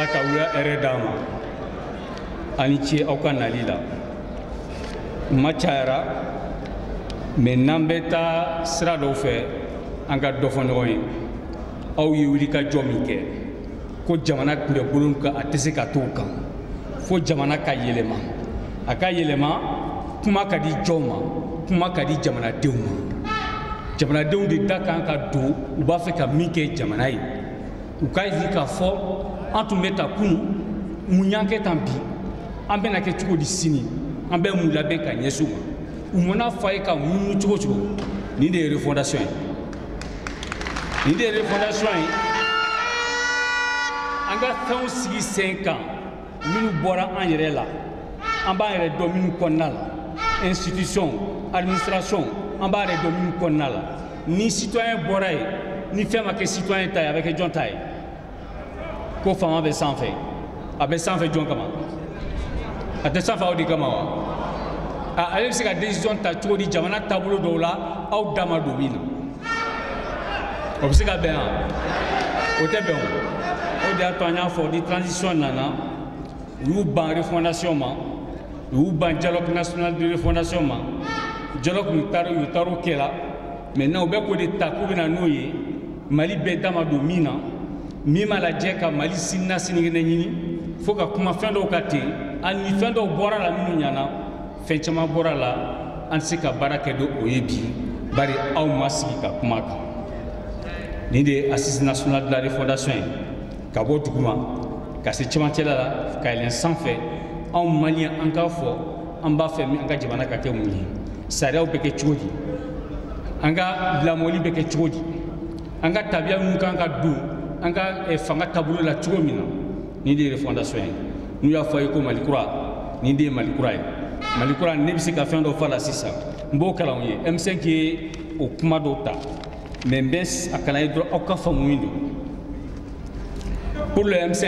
Ala ka wula hɛrɛ d'an ma ani ce aw ka nali la ma cayara mais n'an bɛ taa sira dɔw fɛ an ka dɔ fɔ ɲɔgɔn ye aw ye wuli ka jɔ min kɛ ko jamana tun bɛ bolo min kan a tɛ se ka t'o kan fo jamana ka yɛlɛma a ka yɛlɛma kuma ka di jɔnw ma kuma ka di jamanadenw ma jamanadenw de da kan ka don u b'a fɛ ka min kɛ jamana ye u k'a ye k'a fɔ an tun bɛ ta kunun mun y'an kɛ tan bi an bɛna kɛ cogo di sini an bɛ mun labɛn ka ɲɛsin u ma u mana fɔ a ye ka munumunu cogo cogo nin de ye refondation ye nin de ye refondation ye an ka fɛnw sigi sen kan minnu bɔra an yɛrɛ la an b'an yɛrɛ dɔn minnu kɔnɔna la institution administration an b'a yɛrɛ dɔn minnu kɔnɔna la ni citoyen bɔra yen ni fɛn ma kɛ citoyen ta ye a bɛ kɛ jɔn ta ye ko fama bɛ sanfɛ a bɛ sanfɛ jɔn kama a tɛ sanfɛ aw de kama wa ale bɛ se ka décision ta cogo di jamana taabolo dɔw la aw da ma don min na o bɛ se ka bɛn wa o tɛ bɛn o de y'a to an y'a fɔ ni transition nana u y'u ban refondation ma u y'u ban dialogue national de refondation ma dialogue y'u taar'o kɛ la maintenant u bɛ k'o de ta k'u bɛna n'o ye Mali bɛɛ da ma don min na min ma lajɛ ka Mali sinina sinikɛnɛ ɲini fo ka kuma fɛn dɔw ka ten hali ni fɛn dɔw bɔra la minnu ɲana fɛn caman bɔra la an tɛ se ka baara kɛ ni o ye bi bari aw ma sigi ka kuma kan nin de ye assise nationale de la refondation ye ka bɔ duguma ka se cɛmancɛla la ka yɛlɛn sanfɛ anw maliyɛn an k'a fɔ an b'a fɛ min an ka jamana ka kɛ mun ye sariyaw bɛ kɛ cogo di an ka lamɔli bɛ kɛ cogo di an ka tabiya minnu kan ka don an ka fanga taabolo la cogo min na nin de ye refondation ye n'u y'a fɔ a ye ko Mali kura nin de ye Mali kura ye Mali kura ne bɛ se ka fɛn dɔ fɔ a la sisan n b'o kalan u ye M5 ye o kuma dɔw ta mais n bɛ a kalan ye dɔrɔn aw ka faamu min don pour le M5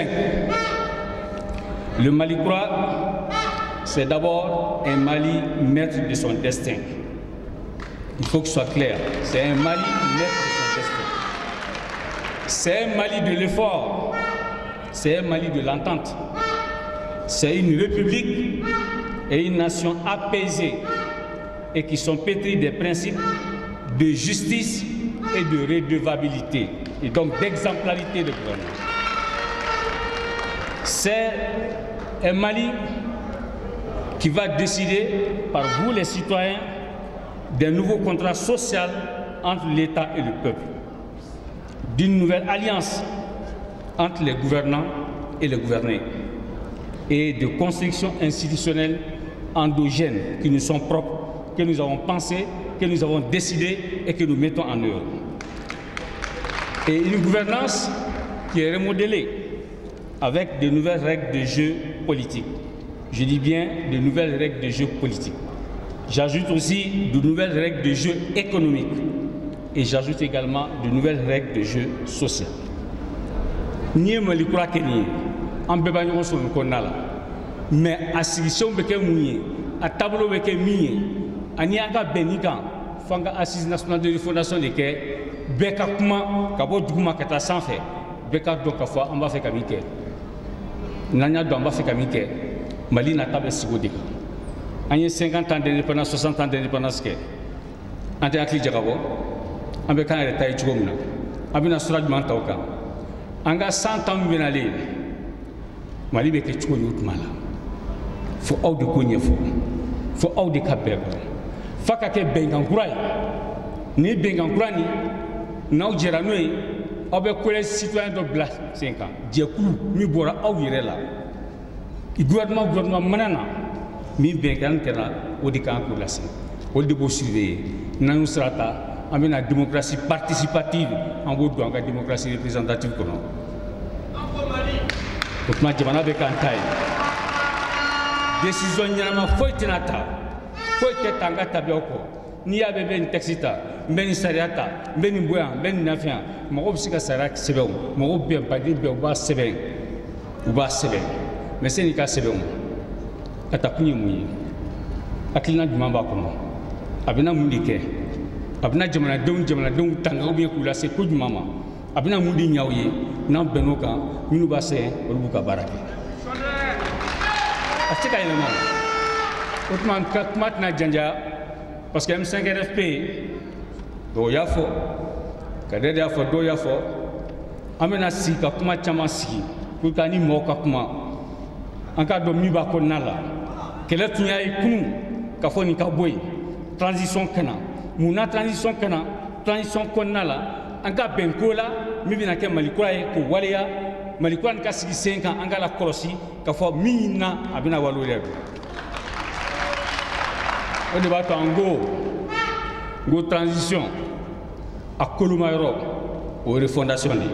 le Mali kura c'est d'abord un Mali maître de son destin. Il faut que ce soit clair. C'est un Mali maître de son destin. C'est un Mali de l'effort. C'est un Mali de l'entente. C'est une république et une nation apaisée et qui sont pétries des principes de justice et de redevabilité et donc d'exemplarité de gouvernement. C'est un Mali qui va décider par vous les citoyens d'un nouveau contrat social entre l'État et le peuple, d'une nouvelle alliance entre les gouvernants et les gouvernés, et de constructions institutionnelles endogènes qui nous sont propres, que nous avons pensées, que nous avons décidées et que nous mettons en œuvre. Et une gouvernance qui est remodelée avec de nouvelles règles de jeu politique. Je dis bien de nouvelles règles de jeu politique. J'ajoute aussi de nouvelles règles de jeu économique et j'ajoute également de nouvelles règles de jeu social. Ni Mali kura kɛ nin ye an bɛɛ b'a ɲɔgɔn sɔrɔ nin kɔnɔna la mais a sigisenw bɛ kɛ mun ye a taabolo bɛ kɛ min ye ani an ka bɛnni kan fo an ka assise nationale de refondation de kɛ bɛɛ ka kuma ka bɔ duguma ka taa sanfɛ bɛɛ ka dɔn k'a fɔ an b'a fɛ ka min kɛ n'an y'a dɔn an b'a fɛ ka min kɛ Mali nata bɛ sigi o de kan an ye 50 ans d'indépendance 60 ans d'indépendance kɛ an tɛ hakili jagabɔ an bɛ k'an yɛrɛ ta ye cogo min na an bɛna sira jumɛn ta o kan an ka 100 ans min bɛnalen Mali bɛ kɛ cogo di o tuma la fo aw de k'o ɲɛfɔ fo aw de ka bɛɛ kɔrɔ f'a ka kɛ bɛnkan kura ye ni bɛnkan kura nin n'aw jɛra n'o ye aw bɛ collecte citoyen dɔ bila sen kan jɛkulu min bɔra aw yɛrɛ la gouvernement mana na min bɛnkan kɛra o de kan k'o lase o de b'o surveiller n'an y'o sira ta an bɛna démocratie participative an b'o don an ka démocratie représentative kɔnɔ o tuma jamana bɛ k'an ta ye décision ɲɛnama foyi tɛna ta foyi tɛ ta an ka tabiyaw kɔ n'i y'a bɛ n bɛ nin texte ta n bɛ nin sariya ta n bɛ nin bɔ yan n bɛ nin nafɛn yan mɔgɔw bɛ se ka sariya sɛbɛn o mɔgɔw bɛn baden bɛɛ u b'a sɛbɛn mais sani ka sɛbɛn o a ta kun ye mun ye hakilina jumɛn b'a kɔnɔ a bɛna mun de kɛ a bɛna jamanadenw tanga ou bien k'u lase ko jumɛn ma a bɛna mun de ɲɛ aw ye n'an bɛnn'o kan minnu b'a sɛgɛn olu b'u ka baara kɛ a tɛ se ka yɛlɛma o tuma kuma tɛna janja parce que M5RFP dɔw y'a fɔ Kader y'a fɔ dɔw y'a fɔ an bɛna sigi ka kuma caman sigi pour que ani mɔgɔw ka kuma an k'a dɔn min b'a kɔnɔna la kɛlɛ tun y'a ye kunun ka fɔ nin ka bɔ yen transition kɛ na mun na transition kɛ na transition kɔnɔna la an ka bɛn ko la min bɛna kɛ Mali kura ye k'o waleya Mali kura nin ka sigi sen kan an k'a la kɔlɔsi ka fɔ min na a bɛna waleya o de b'a to an ko transition a koloma yɔrɔ o ye refondation de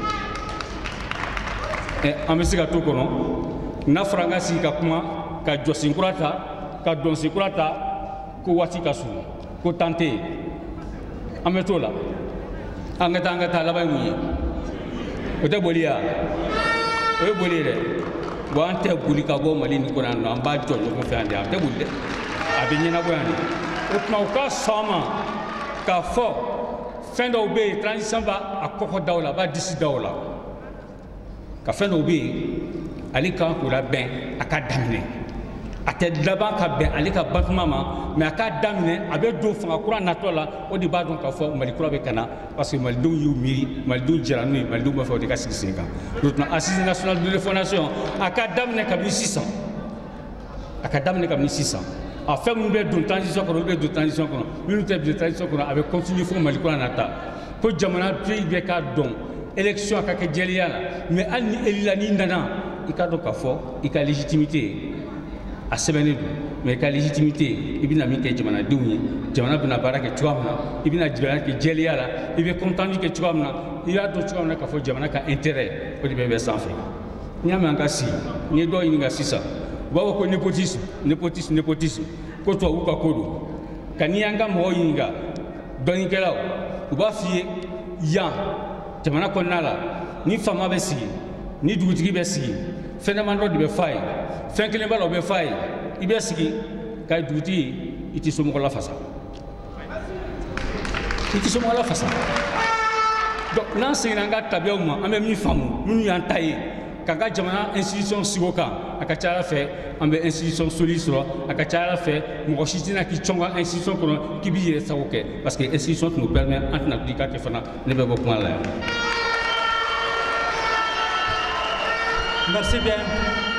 ye an bɛ se ka to kɔnɔ n'a fɔra an ka sigi ka kuma ka jɔsen kura ta ka dɔnsen kura ta ko waati ka surun ko temps tɛ yen an bɛ t'o la an ka taa laban ye mun ye o tɛ boli ya o ye boli ye dɛ bon an tɛ boli ka bɔ Mali nin kɔnɔ yan nɔ an b'a jɔ ɲɔgɔn fɛ yan de an tɛ boli dɛ a bɛ ɲɛnabɔ yan de o tuma u ka sɔn a ma k'a fɔ fɛn dɔw bɛ yen transition b'a kɔkɔ da o la a b'a disi da o la ka fɛn dɔw bɛ yen ale kan k'o labɛn a ka daminɛ a tɛ laban ka bɛn ale ka batuma ma mais a k'a daminɛ a bɛ don fanga kura natɔ la o de b'a dɔn k'a fɔ Mali kura bɛ ka na parce que malidenw y'u miiri malidenw jɛra n'u ye malidenw b'a fɛ o de ka sigi sen kan o tuma assise nationale de refondation a ka daminɛ kabini sisan a ka daminɛ kabini sisan a fɛn minnu bɛ don transition kɔnɔ olu bɛ don transition kɔnɔ minnu tɛ don transition kɔnɔ a bɛ continuer fo Mali kura nata ko jamana pays bɛɛ k'a dɔn élection a ka kɛ jɛlenya la mais hali ni élu la n'i nana i k'a dɔn k'a fɔ i ka légitimité a sɛbɛnnen don mais i ka légitimité i bɛna min kɛ jamanadenw ye jamana bɛna baara kɛ cogoya min na i bɛna jamana kɛ jɛlenya la i bɛ comptabilité kɛ cogoya min na i y'a dɔn cogoya min na k'a fɔ jamana ka intérêt o de bɛ sanfɛ n'i y'a mɛn an ka sigi n'i ye dɔw ɲininka sisan u b'a fɔ ko népotisme ko tubabuw ka ko don ka n'i y'an ka mɔgɔw ɲininka dɔnnikɛlaw u b'a f'i ye yan jamana kɔnɔna la ni faama bɛ sigi ni dugutigi bɛ sigi fɛn dama dɔ de bɛ f'a ye fɛn kelen b'a la o bɛ f'a ye i bɛ sigi ka dugutigi ye i tɛ somɔgɔ lafasa i tɛ somɔgɔ lafasa donc n'an seginna an ka tabiyaw ma an bɛ min faamu minnu y'an ta ye k'an ka jamana institution sigi o kan a ka ca Ala fɛ an bɛ institution solide sɔrɔ a ka ca Ala fɛ mɔgɔ si tɛna k'i cɔn ka institution kɔnɔ k'i b'i yɛrɛ sago kɛ parce que institution tun nous permet an tɛna di k'a kɛ fana ne bɛ bɔ kuma la yan. Merci bien.